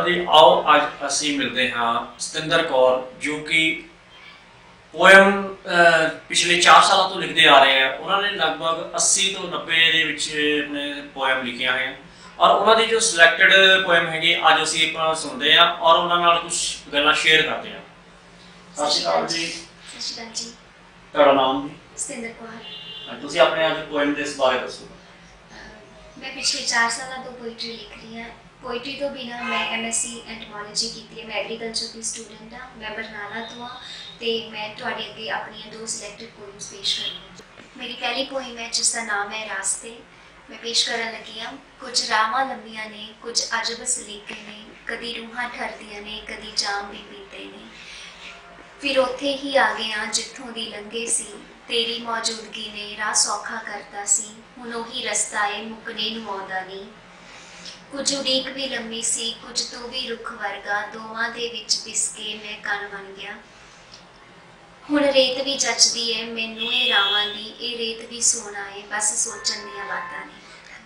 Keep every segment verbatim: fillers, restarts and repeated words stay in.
जी आओ अज असी मिलते हाँ सतिंदर कौर जो कि पोएम पिछले चार साल तो लिखते आ रहे हैं। उन्होंने लगभग अस्सी तो नब्बे अपने पोएम लिखिया हैं और उन्होंने जो सिलेक्टेड पोएम है अज असी सुनते हैं और उन्होंने कुछ गल्लां शेयर करते हैं। सत श्री अकाल जी। सत श्री अकाल जी। तेरा नाम जी? सतिंदर कौर। तुसी अपने अज पोएम के इस बारे दसो। मैं पिछले चार साल तो पोइट्री लिख रही हाँ। पोइट्री तो बिना मैं एम एस सी एंटमोलॉजी की है। मैं एग्रीकल्चर की स्टूडेंट हाँ। मैं बरनाला तो हाँ तो मैं तुहाडे अगे अपनी दो सिलेक्टेड पोइम्स पेश करनी। मेरी पहली पोइम है जिसका नाम है रास्ते। मैं पेश करन लगी हाँ। कुछ रावां लंबियां ने कुछ अजब सलीके ने कदी रूहां ठरदियां ने कदी जाम भी पीते ने फिर उत्थे ही आ गए हाँ जिथों दी लंघे सी तेरी मौजूदगी ने राह सौखा करता सी हुण ओही रस्ता है मुकने नूं आउंदा नहीं। कुछ उड़ीक भी लंबी सी कुछ तो भी रुख वर्गा दोवां दे विच पिस के मैं कण बन गया। हुण रेत भी जचदी है मैनू ये रावां दी ये रेत भी सोना है बस सोचण दीआं बातां ने।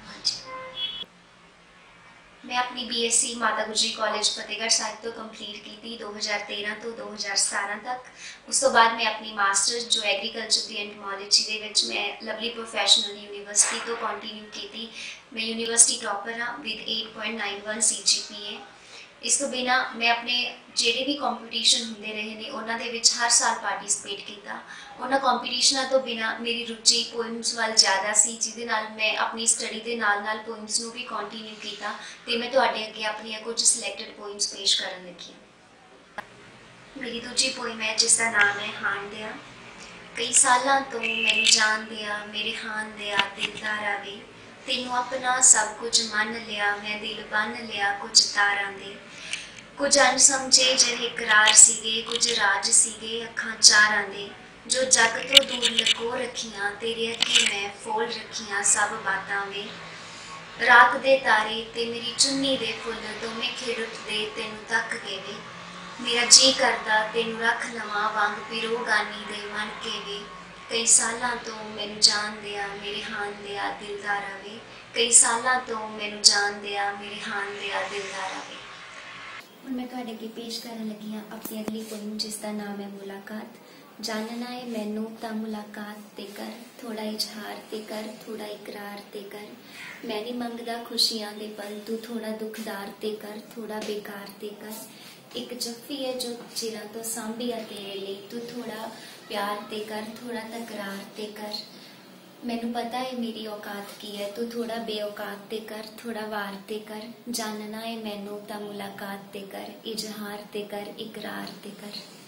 मैं अपनी बी एस सी माता गुजरी कॉलेज फतेहगढ़ साहिब तो कंप्लीट की थी दो हज़ार तेरह तो दो हज़ार सतारह तक। उस तो बाद मैं अपनी मास्टर्स जो एग्रीकल्चर दी एंटमोलॉजी दे विच मैं लवली प्रोफैशनल यूनिवर्सिटी तो कंटिन्यू की थी। मैं यूनिवर्सिटी टॉपर हाँ with eight point nine one C G P A. इस तो बिना मैं अपने ਜਿਹੜੇ भी कंपीटिशन होंदे रहे ने उन्हां दे विच हर साल पार्टिसिपेट किया। उन्हां कंपीटिशनां तो बिना मेरी रुचि पोइम्स वाल ज़्यादा सी जिहदे नाल मैं अपनी स्टडी दे नाल नाल पोइम्स नूं भी कंटिन्यू किया ते मैं तुहाडे अगे अपनी कुछ सिलेक्टेड पोइम्स पेश करन लगी हां। मेरी दूजी पोइम है जिसका नाम है हान दिया। कई सालां तो मैनूं जान दिया मेरे हान दिया दिलदारा वे तेनों अपना सब कुछ मन लिया मैं दिल बन लिया कुछ तारां दे कुछ अनसमझे जिहे करार सीगे कुछ राज सीगे अखां चारां दे जो जग तो दूर लको रखियां तेरे अगे मैं फोल रखियां सब बातां वे रात दे तारे ते मेरी चुन्नी दे फुल दोवें खिड़ उठदे तैनूं तक के वे मेरा जी करदा तैनूं रख लवां वांग पिरो गानी दे मन के वे कई सालां तो मैनूं जान दिया मेरे हान दिया दिलदारा वे कई सालां तो मैनूं जान दिया मेरे हान दिया दिलदारा वे। हुण मैं तुहाडे अगे पेश करन लगी हाँ अपनी अगली पोइम जिसका नाम है मुलाकात। जानना है मैनू तां मुलाकात ते कर थोड़ा इजहार ते कर थोड़ा इकरार ते कर मैं नहीं मंगदा खुशियां दे पल तू थोड़ा दुखदार ते कर थोड़ा बेकार ते कर एक जफ्फी है जो चिरां तो सांभिया तेरे लिए तू थोड़ा प्यार ते कर थोड़ा तकरार ते कर मैनू पता है मेरी औकात की है तू थोड़ा बेऔकात ते कर थोड़ा वार ते कर जानना है मैनू तां मुलाकात ते कर इजहार ते कर इकरार ते कर।